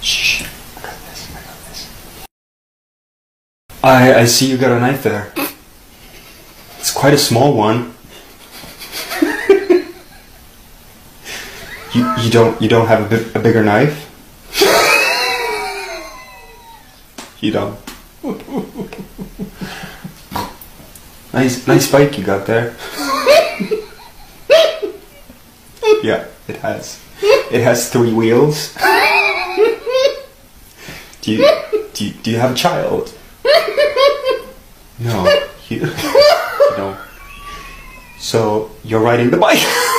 Shh. I got this. I got this. I see you got a knife there. It's quite a small one. You don't have a bigger knife? You don't. Nice bike you got there. Yeah, it has. It has 3 wheels. Do you have a child? No. You don't. So you're riding the bike.